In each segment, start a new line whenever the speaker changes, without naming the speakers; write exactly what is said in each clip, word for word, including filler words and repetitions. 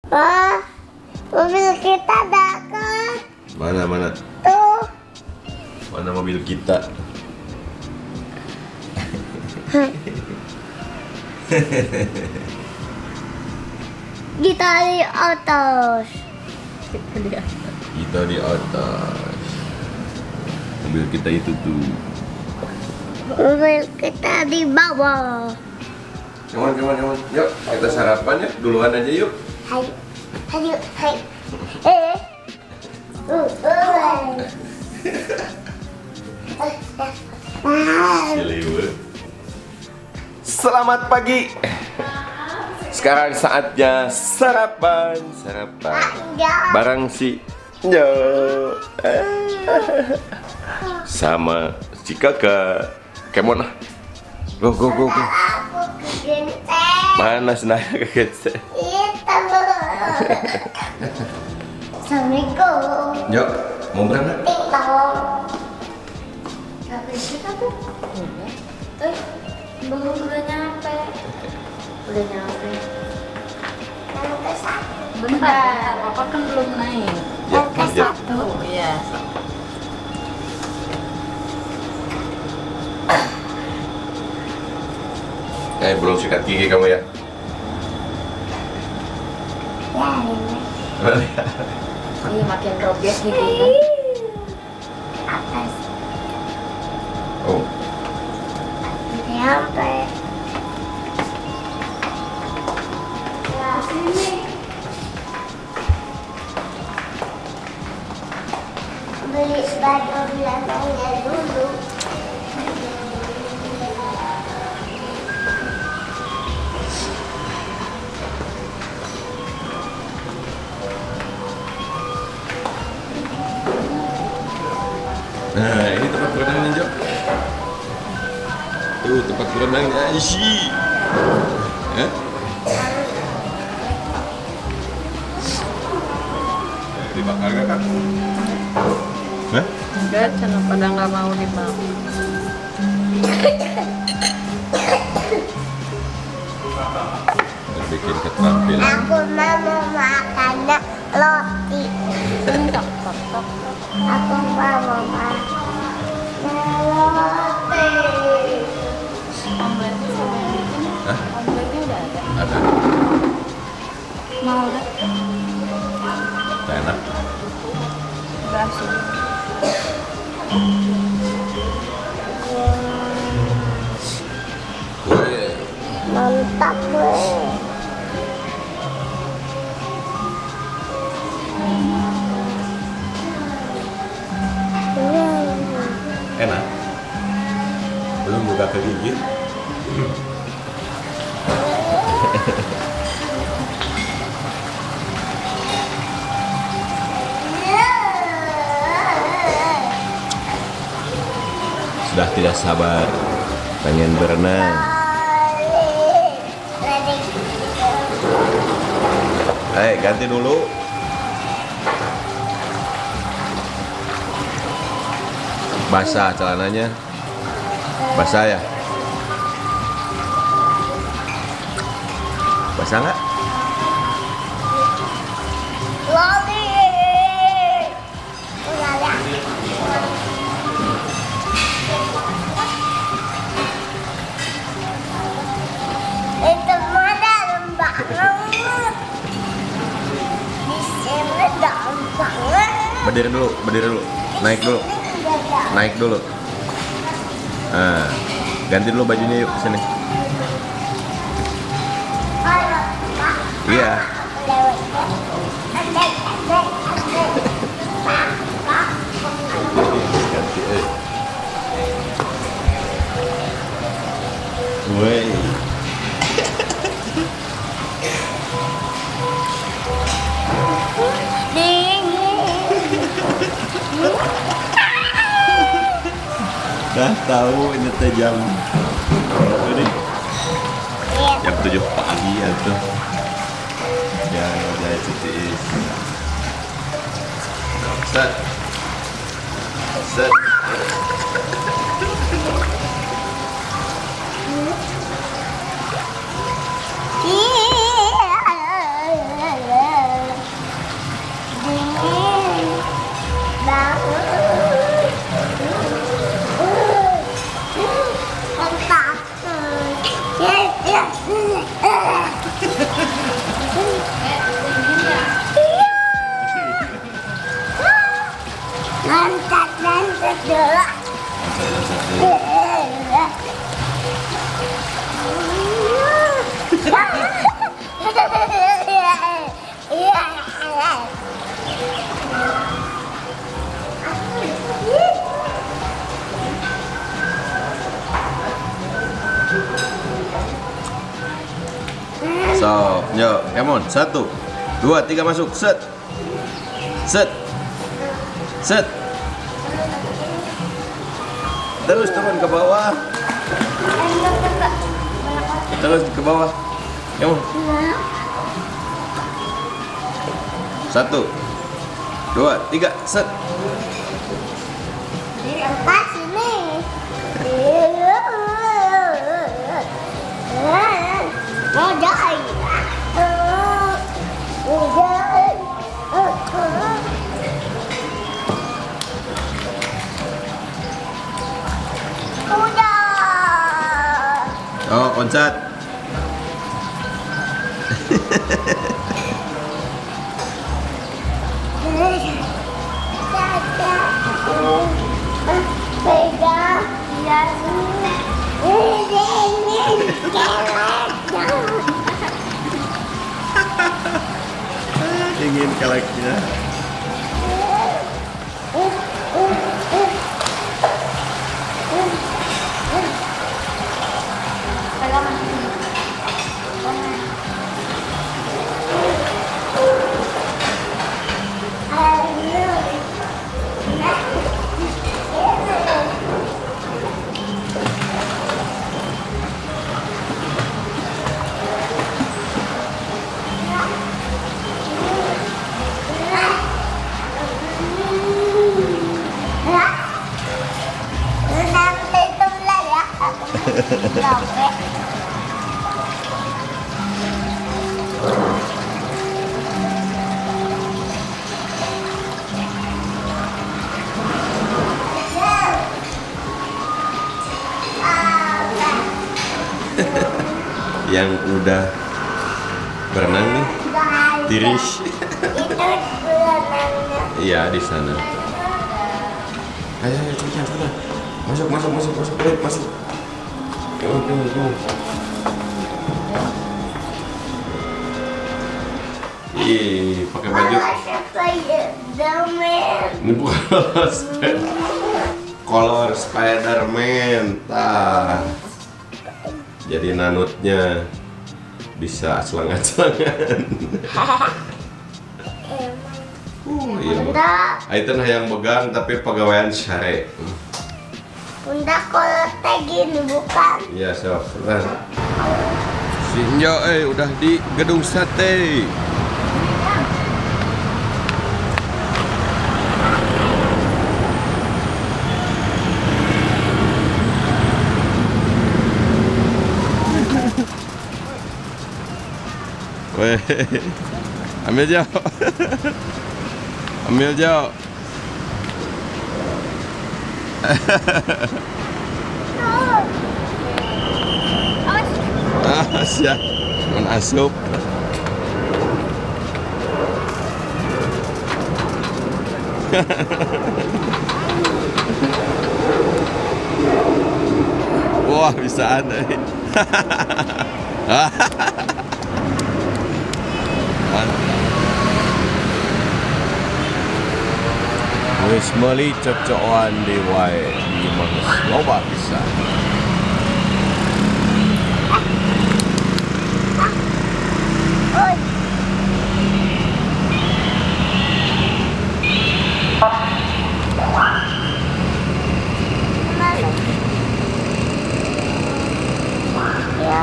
Oh, mobil kita datang.
Mana mana?
Tuh.
Mana mobil kita?
Kita di atas.
Kita di atas. Mobil kita itu tuh.
Mobil kita di bawah.
Come on, come on, come on. Yuk, kita sarapan ya. Duluan aja yuk.
Hai, hai, hai. Eh. Uh, uh.
Selamat pagi. Sekarang saatnya sarapan, sarapan. Bareng si Nyo sama si kakak. Kemon lah. Go go go go. Mana senaya kegece?
Assalamualaikum.
Yuk, mau berangkat?
Habis kita tuh udah, tuh belum udah nyampe, udah nyampe. Nyampe satu.
Bentar, papa kan belum naik.
Ya,
Nyampe
ya.
satu.
Oh iya.
Eh, belum sikat gigi kamu ya?
Ya, ini.
Iya makin roges giginya.
Atas.
Oh,
Udah nyampe. Ya, sini. Beli baju belakangnya dulu.
nah ini tempat berenangnya Jo. Tuh tempat berenangnya isi. Hah? Dibakar gak kan? Hah?
Enggak, cina pada nggak mau dibangun.
Bikin keterampilan.
Aku mau makan roti.
Tok tok tok.
Aku mau makan roti.
Omeletnya sama yang bikin.
Hah?
Omeletnya udah ada.
Ada.
Mau dah.
Enak.
Udah sih.
Wih.
Mantap weh.
Enak. Belum buka ke gigi. Sudah tidak sabar pengen berenang. Eh, ganti dulu. Basah celananya. Basah ya? Basah nggak?
Loli. Ulala. Itu mah dalam banget. Di sini dalam banget.
Berdiri dulu, berdiri dulu. Naik dulu. Naik dulu. Nah, ganti dulu bajunya yuk kesini. Iya. Ganti. Eh. Woi. Dah tahu ini teh jam berapa nih? Jam tujuh pagi ya tuh. Ya, ya itu is. Set. Set. Satu, dua, tiga masuk. Set, set, set. Terus turun ke bawah. Terus ke bawah. Kamu. Satu, dua, tiga, set.
Pas sini. Mau jahit. Udah.
Oh, loncat.
Pegang.
Ingin keleknya. Yang udah berenang nih, Tirish. Iya, di sana. Ayo, ayo, cepetan, cepetan. Masuk, masuk, masuk, masuk, masuk, masuk. Yuk, yuk, yuk. Ih, pakai baju. Ini bukan kolor Spider- kolor Spiderman. Tah. Jadi nanutnya bisa selang-selangan. Uh, iya.
Bunda,
Aitan hayang megang tapi pegawaian syare.
bunda kalau teh gini bukan?
Iya, sok. Bentar. Si Injo eh udah di gedung sate. Weh, ambil jauh, ambil jauh. Ah, siap, non asup. Wah, bisa aneh. Wis meuli cocokan di wae di mangis loba bisa.
Oi. Mana? Ya.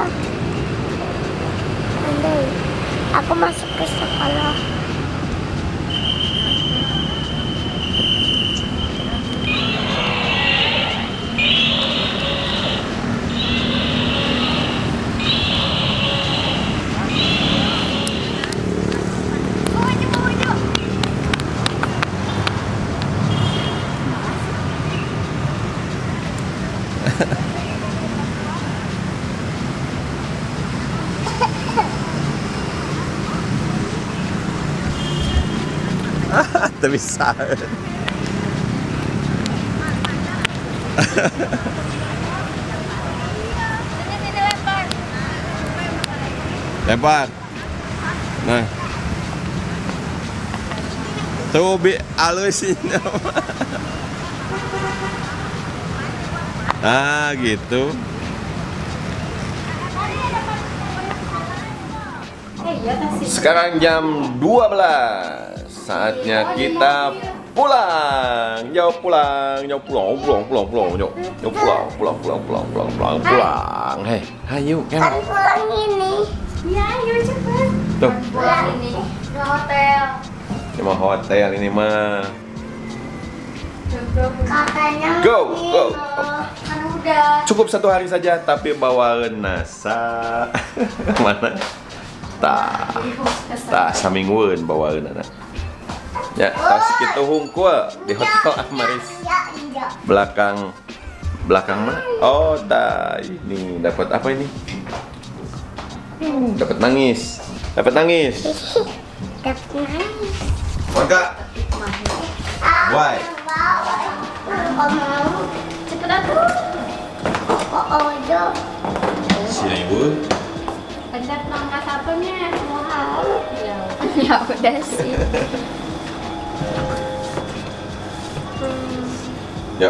Andai aku masuk ke sekolah.
Tak bisa. Lempar. Nah. Tuh bi alusin. Ah, gitu.
Eh,
Ya kasih.
Sekarang jam dua belas. Saatnya kita pulang. Jauh pulang, jauh pulang, pulang, pulang, pulang, jauh, jauh pulang, pulang, pulang, pulang, pulang, pulang, pulang. Hei, ayo,
Kan
kan.
pulang ini.
Iya, ayo cepet.
Tuh,
Pulang ini ke hotel.
ini mah hotel ini mah.
Katanya
Go,
ini
go.
loh.
Kan udah.
Cukup satu hari saja, tapi bawa nasa. Mana? Tah, tah samingweun bawaeun anak. Ya, tas kita hungkul di hotel Amaris.
Ya, iya.
Belakang belakang mana? Oh, dah ini dapat apa ini? Hmm, dapat nangis. Dapat nangis.
Dapat nangis.
Warga. Why?
Kalau mau
Cepet atuh.
oh oh do.
Si ibu.
Pencet nomor satunya. Wow. Ya, ya udah sih.
Ya.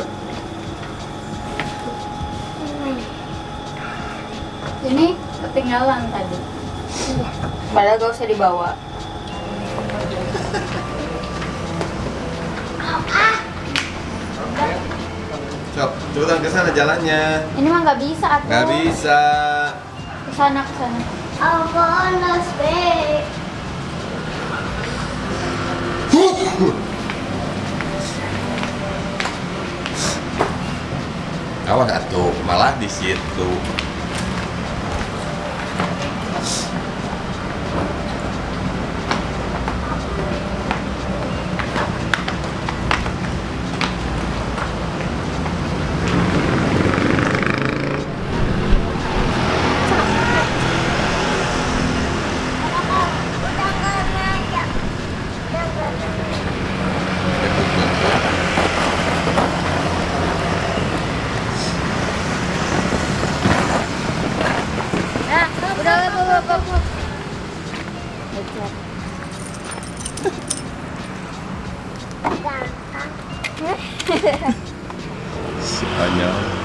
Ini ketinggalan tadi. Padahal gak usah dibawa.
Sok, cepetan ke sana jalannya.
Ini mah nggak bisa atuh.
Nggak bisa.
Ke sana ke sana.
Almost back.
Awas atuh, malah di situ.
Nah, udah udah udah udah.
Gampang.
Si Anyang.